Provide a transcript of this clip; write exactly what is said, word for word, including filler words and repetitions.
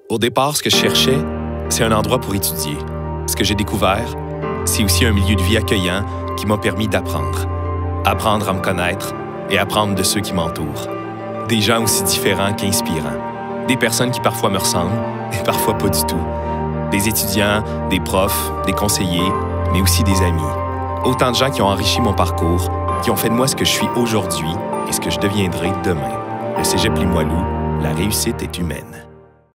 Au départ, ce que je cherchais, c'est un endroit pour étudier. Ce que j'ai découvert, c'est aussi un milieu de vie accueillant qui m'a permis d'apprendre. Apprendre à me connaître et apprendre de ceux qui m'entourent. Des gens aussi différents qu'inspirants. Des personnes qui parfois me ressemblent et parfois pas du tout. Des étudiants, des profs, des conseillers, mais aussi des amis. Autant de gens qui ont enrichi mon parcours, qui ont fait de moi ce que je suis aujourd'hui et ce que je deviendrai demain. Le Cégep Limoilou, la réussite est humaine.